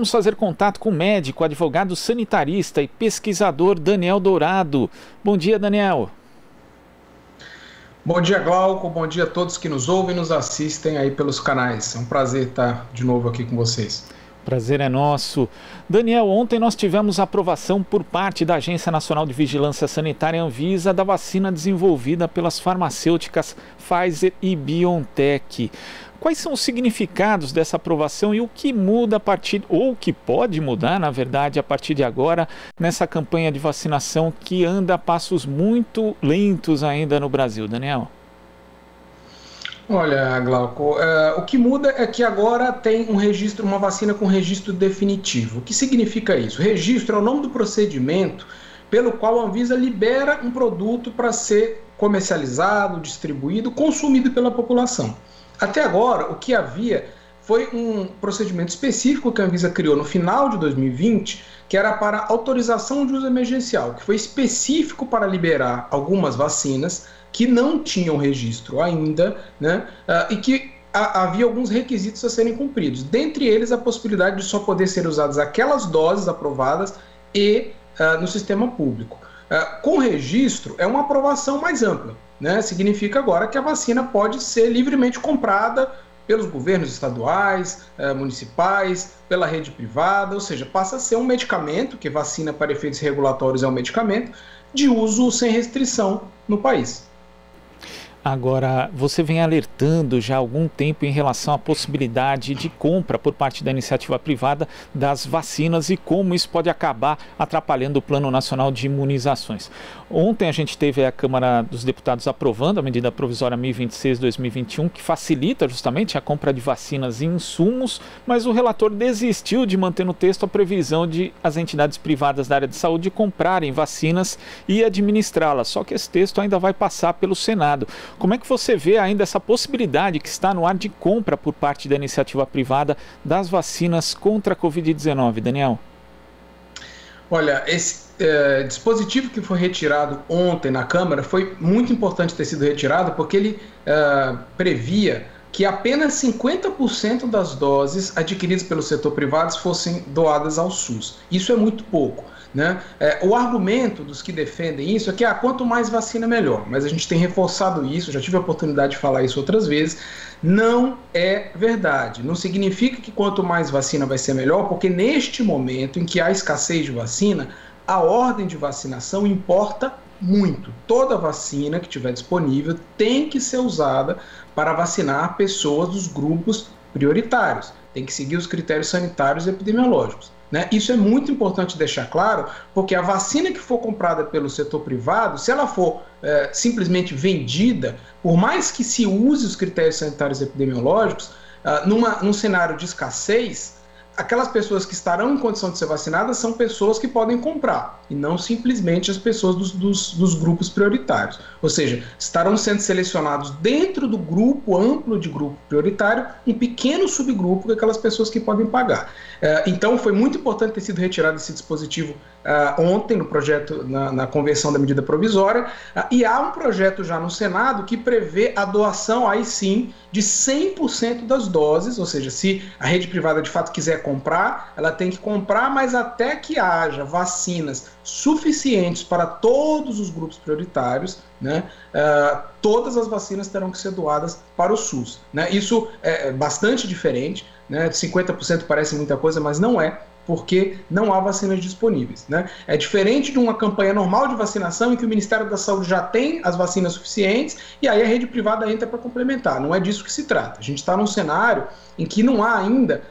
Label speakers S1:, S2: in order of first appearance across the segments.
S1: Vamos fazer contato com o médico, advogado sanitarista e pesquisador Daniel Dourado. Bom dia, Daniel.
S2: Bom dia, Glauco. Bom dia a todos que nos ouvem e nos assistem aí pelos canais. É um prazer estar de novo aqui com vocês.
S1: Prazer é nosso. Daniel, ontem nós tivemos a aprovação por parte da Agência Nacional de Vigilância Sanitária, Anvisa, da vacina desenvolvida pelas farmacêuticas Pfizer e BioNTech. Quais são os significados dessa aprovação e o que muda a partir, ou o que pode mudar, na verdade, a partir de agora, nessa campanha de vacinação que anda a passos muito lentos ainda no Brasil, Daniel?
S2: Olha, Glauco, o que muda é que agora tem um registro, uma vacina com registro definitivo. O que significa isso? Registro é o nome do procedimento pelo qual a Anvisa libera um produto para ser comercializado, distribuído, consumido pela população. Até agora, o que havia foi um procedimento específico que a Anvisa criou no final de 2020, que era para autorização de uso emergencial, que foi específico para liberar algumas vacinas que não tinham registro ainda, né, e que havia alguns requisitos a serem cumpridos. Dentre eles, a possibilidade de só poder ser usadas aquelas doses aprovadas e no sistema público. Com registro, é uma aprovação mais ampla, né? Significa agora que a vacina pode ser livremente comprada pelos governos estaduais, municipais, pela rede privada, ou seja, passa a ser um medicamento, que vacina para efeitos regulatórios é um medicamento, de uso sem restrição no país.
S1: Agora, você vem alertando já há algum tempo em relação à possibilidade de compra por parte da iniciativa privada das vacinas e como isso pode acabar atrapalhando o Plano Nacional de Imunizações. Ontem a gente teve a Câmara dos Deputados aprovando a medida provisória 1026/2021, que facilita justamente a compra de vacinas e insumos, mas o relator desistiu de manter no texto a previsão de as entidades privadas da área de saúde comprarem vacinas e administrá-las, só que esse texto ainda vai passar pelo Senado. Como é que você vê ainda essa possibilidade que está no ar de compra por parte da iniciativa privada das vacinas contra a Covid-19, Daniel?
S2: Olha, esse dispositivo que foi retirado ontem na Câmara foi muito importante ter sido retirado porque ele previa que apenas 50% das doses adquiridas pelo setor privado fossem doadas ao SUS. Isso é muito pouco, né? O argumento dos que defendem isso é que quanto mais vacina, melhor. Mas a gente tem reforçado isso, já tive a oportunidade de falar isso outras vezes. Não é verdade. Não significa que quanto mais vacina vai ser melhor, porque neste momento em que há escassez de vacina, a ordem de vacinação importa muito. Toda vacina que estiver disponível tem que ser usada para vacinar pessoas dos grupos prioritários. Tem que seguir os critérios sanitários e epidemiológicos, né? Isso é muito importante deixar claro, porque a vacina que for comprada pelo setor privado, se ela for simplesmente vendida, por mais que se use os critérios sanitários e epidemiológicos, num cenário de escassez, aquelas pessoas que estarão em condição de ser vacinadas são pessoas que podem comprar, e não simplesmente as pessoas dos grupos prioritários. Ou seja, estarão sendo selecionados dentro do grupo amplo de grupo prioritário, um pequeno subgrupo de aquelas pessoas que podem pagar. Então foi muito importante ter sido retirado esse dispositivo ontem no projeto, na convenção da medida provisória, e há um projeto já no Senado que prevê a doação, aí sim, de 100% das doses, ou seja, se a rede privada de fato quiser comprar, ela tem que comprar, mas até que haja vacinas suficientes para todos os grupos prioritários, né, todas as vacinas terão que ser doadas para o SUS, né? Isso é bastante diferente, né? 50% parece muita coisa, mas não é, porque não há vacinas disponíveis, né? É diferente de uma campanha normal de vacinação em que o Ministério da Saúde já tem as vacinas suficientes e aí a rede privada entra para complementar. Não é disso que se trata. A gente está num cenário em que não há ainda,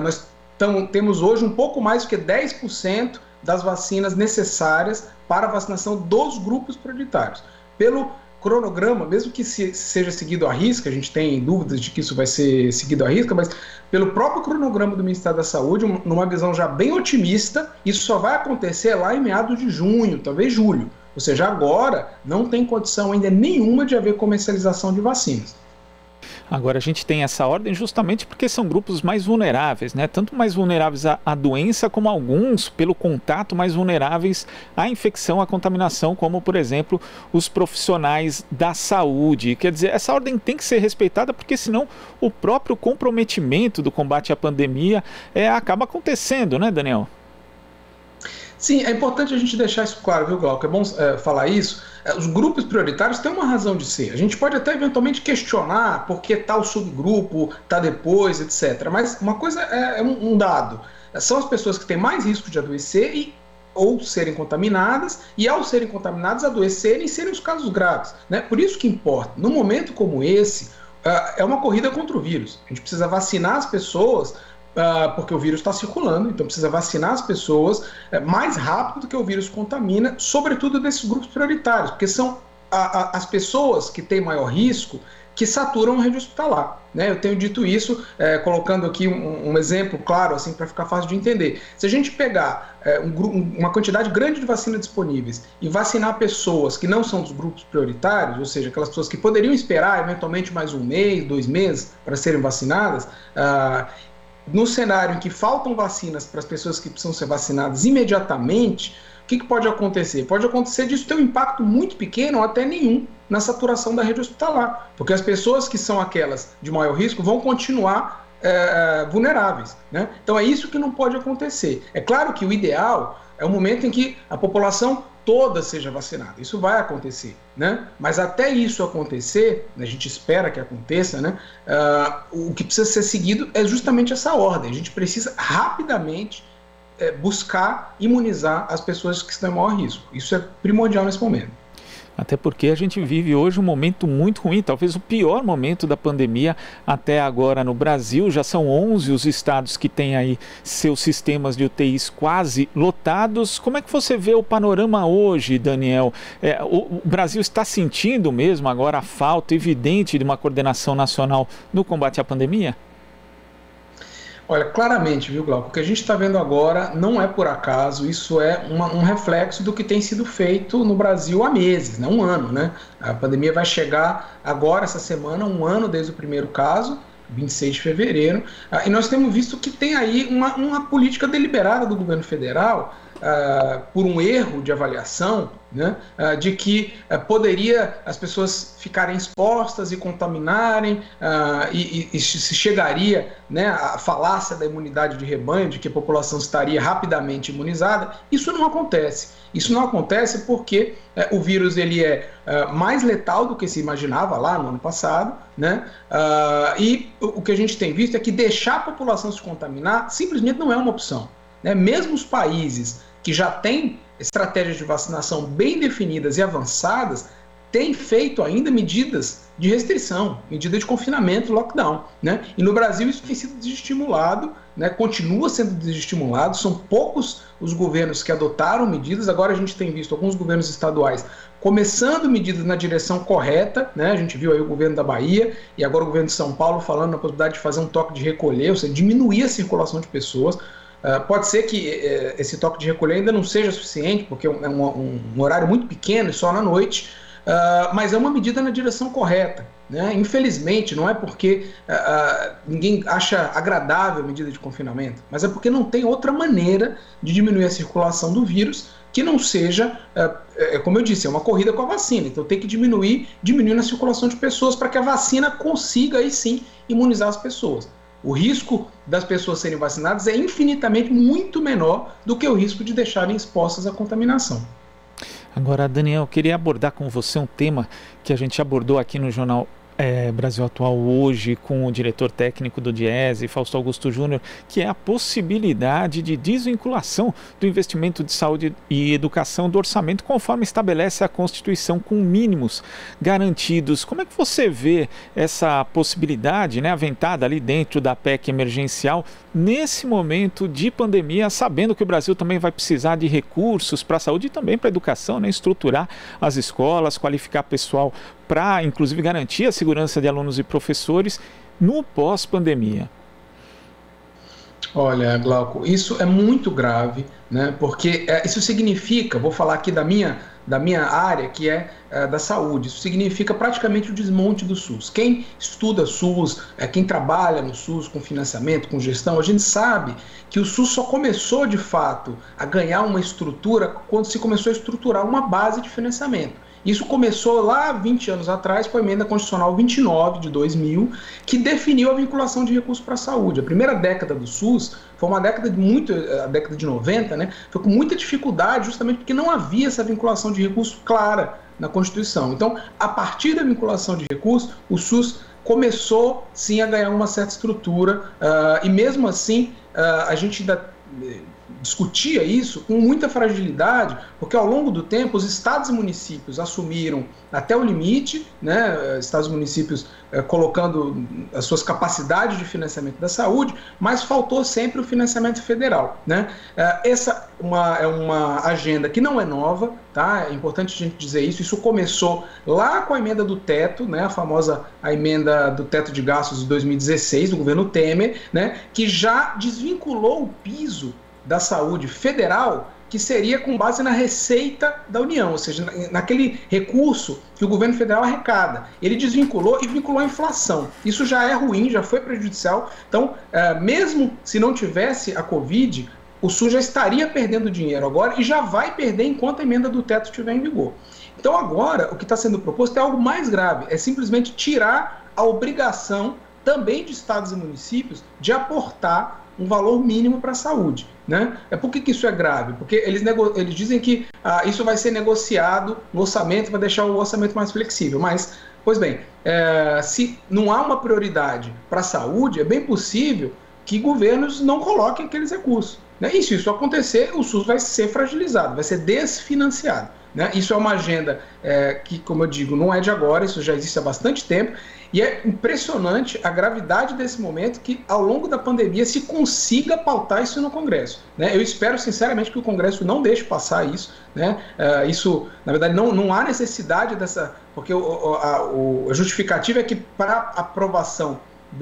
S2: temos hoje um pouco mais do que 10% das vacinas necessárias para a vacinação dos grupos prioritários. Pelo cronograma, mesmo que seja seguido à risca, a gente tem dúvidas de que isso vai ser seguido à risca, mas pelo próprio cronograma do Ministério da Saúde, numa visão já bem otimista, isso só vai acontecer lá em meados de junho, talvez julho. Ou seja, agora não tem condição ainda nenhuma de haver comercialização de vacinas.
S1: Agora, a gente tem essa ordem justamente porque são grupos mais vulneráveis, né? Tanto mais vulneráveis à doença, como alguns, pelo contato, mais vulneráveis à infecção, à contaminação, como, por exemplo, os profissionais da saúde. Quer dizer, essa ordem tem que ser respeitada, porque senão o próprio comprometimento do combate à pandemia acaba acontecendo, né, Daniel?
S2: Sim, é importante a gente deixar isso claro, viu, Glauco? É bom falar isso. Os grupos prioritários têm uma razão de ser. A gente pode até eventualmente questionar por que tal subgrupo está depois, etc. Mas uma coisa é um dado. São as pessoas que têm mais risco de adoecer ou serem contaminadas, e ao serem contaminadas, adoecerem e serem os casos graves, né? Por isso que importa. Num momento como esse, é uma corrida contra o vírus. A gente precisa vacinar as pessoas, porque o vírus está circulando, então precisa vacinar as pessoas mais rápido do que o vírus contamina, sobretudo desses grupos prioritários, porque são as pessoas que têm maior risco que saturam a rede hospitalar, né? Eu tenho dito isso, colocando aqui um exemplo claro, assim, para ficar fácil de entender. Se a gente pegar uma quantidade grande de vacinas disponíveis e vacinar pessoas que não são dos grupos prioritários, ou seja, aquelas pessoas que poderiam esperar eventualmente mais 1 mês, 2 meses para serem vacinadas, no cenário em que faltam vacinas para as pessoas que precisam ser vacinadas imediatamente, o que pode acontecer? Pode acontecer disso ter um impacto muito pequeno ou até nenhum na saturação da rede hospitalar, porque as pessoas que são aquelas de maior risco vão continuar vulneráveis, né? Então é isso que não pode acontecer. É claro que o ideal é o momento em que a população toda seja vacinada. Isso vai acontecer, né? Mas até isso acontecer, a gente espera que aconteça, né? O que precisa ser seguido é justamente essa ordem. A gente precisa rapidamente buscar imunizar as pessoas que estão em maior risco. Isso é primordial nesse momento.
S1: Até porque a gente vive hoje um momento muito ruim, talvez o pior momento da pandemia até agora no Brasil. Já são 11 os estados que têm aí seus sistemas de UTIs quase lotados. Como é que você vê o panorama hoje, Daniel? O Brasil está sentindo mesmo agora a falta evidente de uma coordenação nacional no combate à pandemia?
S2: Olha, claramente, viu, Glauco? O que a gente está vendo agora não é por acaso, isso é um reflexo do que tem sido feito no Brasil há meses, né? 1 ano, né? A pandemia vai chegar agora, essa semana, 1 ano desde o primeiro caso, 26 de fevereiro, e nós temos visto que tem aí uma política deliberada do governo federal, por um erro de avaliação, né, de que poderia as pessoas ficarem expostas e contaminarem, e se chegaria, né, à falácia da imunidade de rebanho, de que a população estaria rapidamente imunizada. Isso não acontece. Isso não acontece porque o vírus ele é mais letal do que se imaginava lá no ano passado, né? E o que a gente tem visto é que deixar a população se contaminar simplesmente não é uma opção, né? Mesmo os países que já têm estratégias de vacinação bem definidas e avançadas têm feito ainda medidas de restrição, medida de confinamento, lockdown, né? E no Brasil isso tem sido desestimulado, né? Continua sendo desestimulado, são poucos os governos que adotaram medidas. Agora a gente tem visto alguns governos estaduais começando medidas na direção correta, né? A gente viu aí o governo da Bahia e agora o governo de São Paulo falando na possibilidade de fazer um toque de recolher, ou seja, diminuir a circulação de pessoas. Pode ser que esse toque de recolher ainda não seja suficiente, porque é um horário muito pequeno e só na noite, mas é uma medida na direção correta, né? Infelizmente, não é porque ninguém acha agradável a medida de confinamento, mas é porque não tem outra maneira de diminuir a circulação do vírus que não seja, como eu disse, é uma corrida com a vacina. Então tem que diminuir a circulação de pessoas para que a vacina consiga aí sim imunizar as pessoas. O risco das pessoas serem vacinadas é infinitamente muito menor do que o risco de deixarem expostas à contaminação.
S1: Agora, Daniel, eu queria abordar com você um tema que a gente abordou aqui no Jornal Brasil Atual hoje com o diretor técnico do Diese, Fausto Augusto Júnior, que é a possibilidade de desvinculação do investimento de saúde e educação do orçamento, conforme estabelece a Constituição, com mínimos garantidos. Como é que você vê essa possibilidade, né, aventada ali dentro da PEC emergencial, nesse momento de pandemia, sabendo que o Brasil também vai precisar de recursos para a saúde e também para a educação, né, estruturar as escolas, qualificar pessoal para, inclusive, garantir a segurança de alunos e professores no pós-pandemia?
S2: Olha, Glauco, isso é muito grave, né? Porque isso significa, vou falar aqui da minha da minha área, que é da saúde. Isso significa praticamente o desmonte do SUS. Quem estuda SUS, quem trabalha no SUS com financiamento, com gestão, a gente sabe que o SUS só começou de fato a ganhar uma estrutura quando se começou a estruturar uma base de financiamento. Isso começou lá 20 anos atrás com a Emenda Constitucional 29 de 2000, que definiu a vinculação de recursos para a saúde. A primeira década do SUS foi uma década a década de 90, né? Foi com muita dificuldade, justamente porque não havia essa vinculação de recursos clara na Constituição. Então, a partir da vinculação de recursos, o SUS começou sim a ganhar uma certa estrutura, e mesmo assim a gente ainda discutia isso com muita fragilidade, porque ao longo do tempo os estados e municípios assumiram até o limite, né, estados e municípios colocando as suas capacidades de financiamento da saúde, mas faltou sempre o financiamento federal, né? Essa é uma agenda que não é nova, tá? É importante a gente dizer isso. Isso começou lá com a emenda do teto, né, a emenda do teto de gastos de 2016 do governo Temer, né, que já desvinculou o piso da saúde federal, que seria com base na receita da União, ou seja, naquele recurso que o governo federal arrecada. Ele desvinculou e vinculou a inflação. Isso já é ruim, já foi prejudicial. Então, mesmo se não tivesse a Covid, o SUS já estaria perdendo dinheiro agora e já vai perder enquanto a emenda do teto estiver em vigor. Então, agora, o que está sendo proposto é algo mais grave, é simplesmente tirar a obrigação também de estados e municípios de aportar um valor mínimo para a saúde, né? Por que isso é grave? Porque eles dizem que isso vai ser negociado no orçamento, vai deixar o orçamento mais flexível, mas, pois bem, se não há uma prioridade para a saúde, é bem possível que governos não coloquem aqueles recursos, né? E se isso acontecer, o SUS vai ser fragilizado, vai ser desfinanciado, né? Isso é uma agenda que, como eu digo, não é de agora, isso já existe há bastante tempo. E é impressionante a gravidade desse momento que, ao longo da pandemia, se consiga pautar isso no Congresso, né? Eu espero, sinceramente, que o Congresso não deixe passar isso, né? Isso, na verdade, não há necessidade dessa... Porque a justificativa é que, para aprovação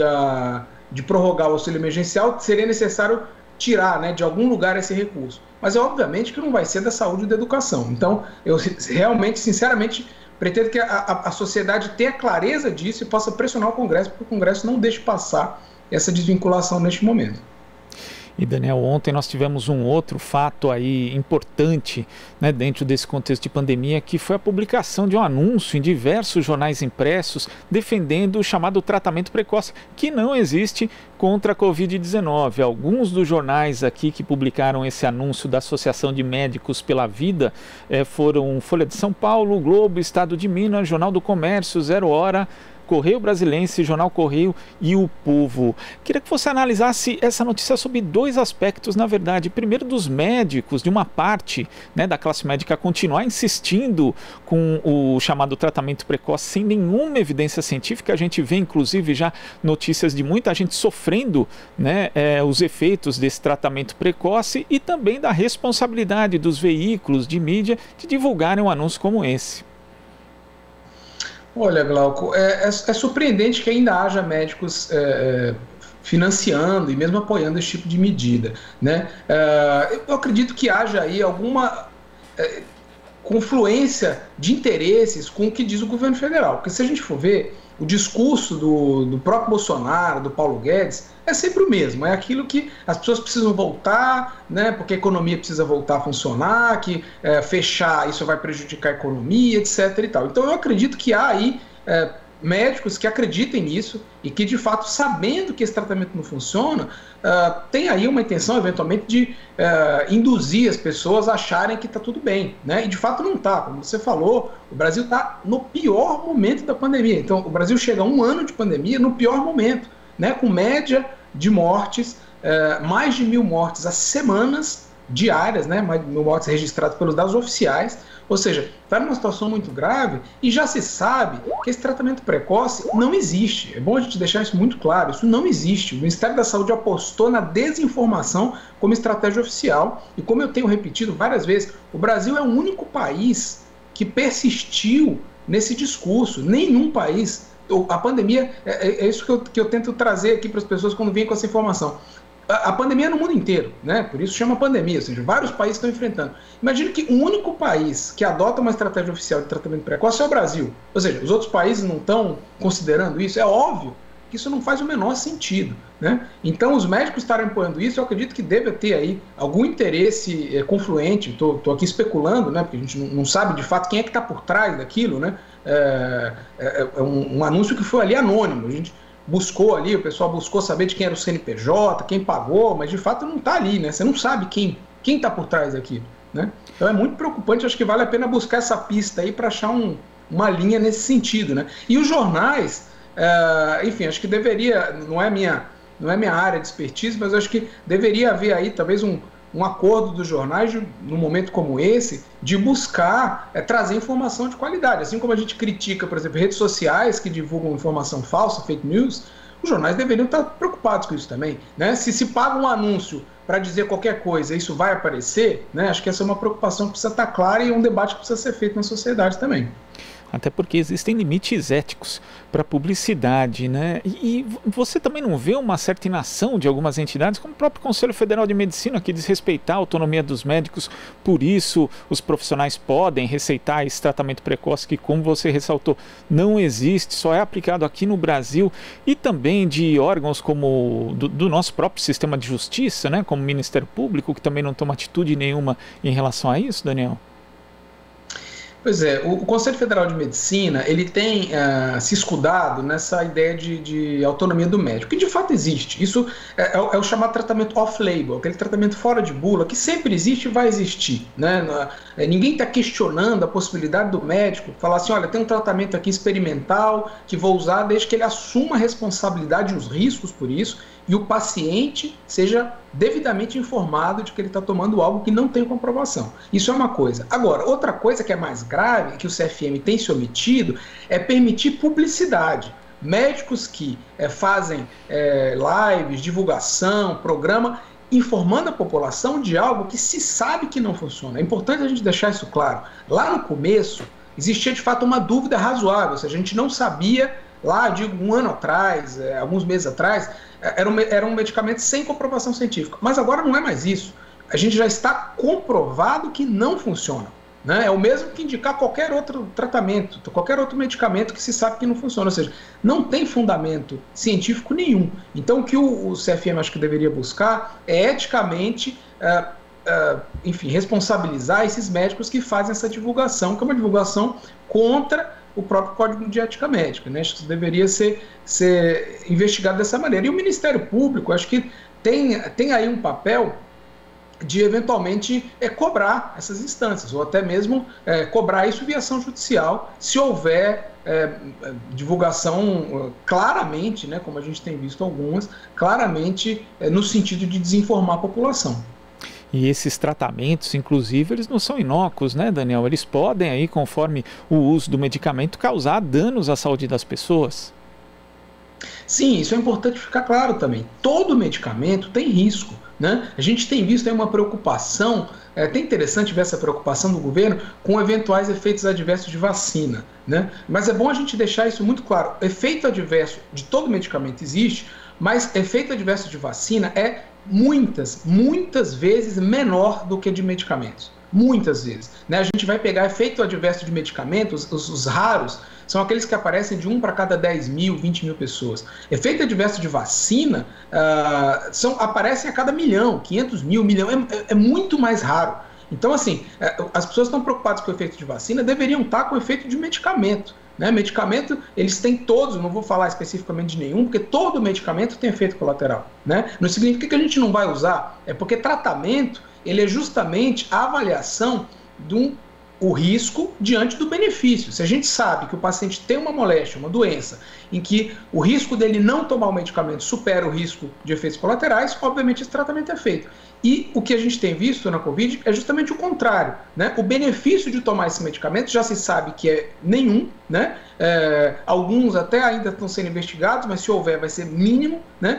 S2: de prorrogar o auxílio emergencial, seria necessário tirar, né, de algum lugar esse recurso. Mas, obviamente, que não vai ser da saúde e da educação. Então, eu realmente, sinceramente... pretendo que a sociedade tenha clareza disso e possa pressionar o Congresso, porque o Congresso não deixe passar essa desvinculação neste momento.
S1: E, Daniel, ontem nós tivemos um outro fato aí importante, né, dentro desse contexto de pandemia, que foi a publicação de um anúncio em diversos jornais impressos defendendo o chamado tratamento precoce, que não existe contra a Covid-19. Alguns dos jornais aqui que publicaram esse anúncio da Associação de Médicos pela Vida foram Folha de São Paulo, Globo, Estado de Minas, Jornal do Comércio, Zero Hora, Correio Brasilense, Jornal Correio e O Povo. Queria que você analisasse essa notícia sob dois aspectos, na verdade. Primeiro, dos médicos, de uma parte, né, da classe médica continuar insistindo com o chamado tratamento precoce sem nenhuma evidência científica. A gente vê, inclusive, já notícias de muita gente sofrendo, né, os efeitos desse tratamento precoce, e também da responsabilidade dos veículos de mídia de divulgarem um anúncio como esse.
S2: Olha, Glauco, é surpreendente que ainda haja médicos financiando e mesmo apoiando esse tipo de medida, né? Eu acredito que haja aí alguma confluência de interesses com o que diz o governo federal, porque se a gente for ver, o discurso do próprio Bolsonaro, do Paulo Guedes, é sempre o mesmo, é aquilo que as pessoas precisam voltar, né, porque a economia precisa voltar a funcionar, que fechar isso vai prejudicar a economia, etc. e tal. Então eu acredito que há aí médicos que acreditem nisso e que, de fato, sabendo que esse tratamento não funciona, tem aí uma intenção, eventualmente, de induzir as pessoas a acharem que está tudo bem, né? E, de fato, não está. Como você falou, o Brasil está no pior momento da pandemia. Então, o Brasil chega a 1 ano de pandemia no pior momento, né? Com média de mortes, mais de 1.000 mortes às semanas diárias, né? Mais de 1.000 mortes registradas pelos dados oficiais. Ou seja, está numa situação muito grave e já se sabe que esse tratamento precoce não existe. É bom a gente deixar isso muito claro, isso não existe. O Ministério da Saúde apostou na desinformação como estratégia oficial e, como eu tenho repetido várias vezes, o Brasil é o único país que persistiu nesse discurso. Nenhum país, a pandemia, é isso que eu tento trazer aqui para as pessoas quando vêm com essa informação. a pandemia é no mundo inteiro, né? Por isso chama pandemia, ou seja, vários países estão enfrentando. Imagine que o único país que adota uma estratégia oficial de tratamento precoce é o Brasil. Ou seja, os outros países não estão considerando isso. É óbvio que isso não faz o menor sentido, né? Então, os médicos estarem apoiando isso, eu acredito que deve ter aí algum interesse confluente. Estou aqui especulando, né? Porque a gente não sabe de fato quem é que está por trás daquilo, né? É um anúncio que foi ali anônimo. A gente buscou ali, o pessoal buscou saber de quem era o CNPJ, quem pagou, mas de fato não está ali, né? Você não sabe quem está por trás daquilo, né? Então é muito preocupante, acho que vale a pena buscar essa pista aí para achar uma linha nesse sentido, né? E os jornais, enfim, acho que deveria, não é minha área de expertise, mas acho que deveria haver aí talvez um acordo dos jornais, num momento como esse, de buscar trazer informação de qualidade. Assim como a gente critica, por exemplo, redes sociais que divulgam informação falsa, fake news, os jornais deveriam estar preocupados com isso também, né? Se paga um anúncio para dizer qualquer coisa, isso vai aparecer, né? Acho que essa é uma preocupação que precisa estar clara e um debate que precisa ser feito na sociedade também.
S1: Até porque existem limites éticos para publicidade, né? E você também não vê uma certa inação de algumas entidades, como o próprio Conselho Federal de Medicina, que diz respeitar a autonomia dos médicos, por isso os profissionais podem receitar esse tratamento precoce que, como você ressaltou, não existe, só é aplicado aqui no Brasil, e também de órgãos como do nosso próprio sistema de justiça, né? Como o Ministério Público, que também não toma atitude nenhuma em relação a isso, Daniel?
S2: Pois é, o Conselho Federal de Medicina, ele tem se escudado nessa ideia de autonomia do médico, que de fato existe. Isso é o chamado tratamento off-label, aquele tratamento fora de bula, que sempre existe e vai existir, né? Ninguém está questionando a possibilidade do médico falar assim, olha, tem um tratamento aqui experimental que vou usar desde que ele assuma a responsabilidade e os riscos por isso, e o paciente seja devidamente informado de que ele está tomando algo que não tem comprovação. Isso é uma coisa. Agora, outra coisa que é mais grave, que o CFM tem se omitido, é permitir publicidade. Médicos que fazem lives, divulgação, programa, informando a população de algo que se sabe que não funciona. É importante a gente deixar isso claro. Lá no começo, existia de fato uma dúvida razoável, ou seja, a gente não sabia, lá, digo, um ano atrás, alguns meses atrás, era um medicamento sem comprovação científica. Mas agora não é mais isso. A gente já está comprovado que não funciona, né? É o mesmo que indicar qualquer outro tratamento, qualquer outro medicamento que se sabe que não funciona. Ou seja, não tem fundamento científico nenhum. Então o que o CFM acho que deveria buscar é eticamente, enfim, responsabilizar esses médicos que fazem essa divulgação, que é uma divulgação contra o próprio Código de Ética Médica, né? Acho que isso deveria ser investigado dessa maneira. E o Ministério Público, acho que tem aí um papel de eventualmente cobrar essas instâncias, ou até mesmo cobrar isso via ação judicial, se houver divulgação claramente, né, como a gente tem visto algumas, claramente no sentido de desinformar a população.
S1: E esses tratamentos, inclusive, eles não são inócuos, né, Daniel? Eles podem, aí, conforme o uso do medicamento, causar danos à saúde das pessoas.
S2: Sim, isso é importante ficar claro também. Todo medicamento tem risco, né? A gente tem visto aí uma preocupação, é até interessante ver essa preocupação do governo com eventuais efeitos adversos de vacina, né? Mas é bom a gente deixar isso muito claro. Efeito adverso de todo medicamento existe, mas efeito adverso de vacina é muitas vezes menor do que de medicamentos. Muitas vezes, né? A gente vai pegar efeito adverso de medicamentos, os raros, são aqueles que aparecem de 1 para cada 10 mil, 20 mil pessoas. Efeito adverso de vacina aparecem a cada milhão, 500 mil, milhão, é muito mais raro. Então, assim, as pessoas estão preocupadas com o efeito de vacina, deveriam estar com o efeito de medicamento. Né? Medicamento, eles têm todos, não vou falar especificamente de nenhum, porque todo medicamento tem efeito colateral. Né? Não significa que a gente não vai usar, é porque tratamento, ele é justamente a avaliação o risco diante do benefício. Se a gente sabe que o paciente tem uma moléstia, uma doença, em que o risco dele não tomar o medicamento supera o risco de efeitos colaterais, obviamente esse tratamento é feito. E o que a gente tem visto na Covid é justamente o contrário, né? O benefício de tomar esse medicamento já se sabe que é nenhum, né? Alguns até ainda estão sendo investigados, mas se houver vai ser mínimo, né?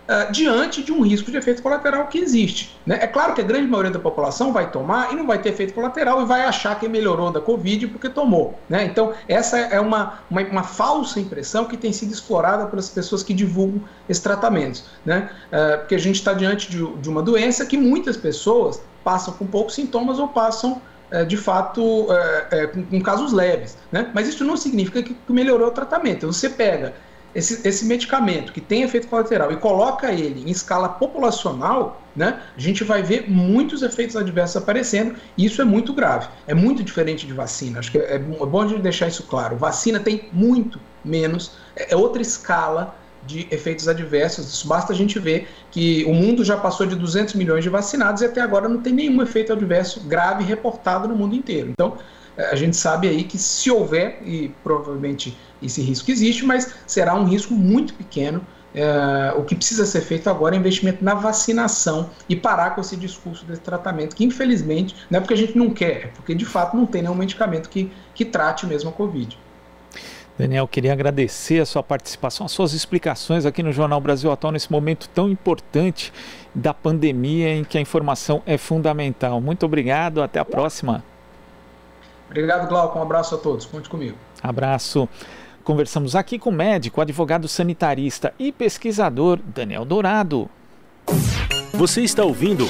S2: diante de um risco de efeito colateral que existe, né? É claro que a grande maioria da população vai tomar e não vai ter efeito colateral e vai achar que melhorou da Covid porque tomou, né? Então, essa é uma falsa impressão que tem sido explorada pelas pessoas que divulgam esses tratamentos, né? Porque a gente está diante de uma doença que muitas pessoas passam com poucos sintomas ou passam de fato com casos leves, né? Mas isso não significa que melhorou o tratamento. Você pega esse medicamento que tem efeito colateral e coloca ele em escala populacional, né, a gente vai ver muitos efeitos adversos aparecendo, e isso é muito grave. É muito diferente de vacina. Acho que é bom de deixar isso claro. Vacina tem muito menos, é outra escala de efeitos adversos. Isso basta a gente ver que o mundo já passou de 200 milhões de vacinados e até agora não tem nenhum efeito adverso grave reportado no mundo inteiro. Então, a gente sabe aí que se houver, e provavelmente esse risco existe, mas será um risco muito pequeno. O que precisa ser feito agora é investimento na vacinação e parar com esse discurso desse tratamento, que infelizmente, não é porque a gente não quer, é porque de fato não tem nenhum medicamento que trate mesmo a Covid.
S1: Daniel, queria agradecer a sua participação, as suas explicações aqui no Jornal Brasil Atual, nesse momento tão importante da pandemia em que a informação é fundamental. Muito obrigado, até a próxima.
S2: Obrigado, Glauco. Um abraço a todos. Conte comigo.
S1: Abraço. Conversamos aqui com o médico, advogado sanitarista e pesquisador Daniel Dourado.
S3: Você está ouvindo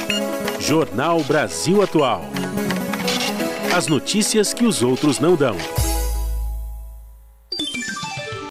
S3: Jornal Brasil Atual. As notícias que os outros não dão.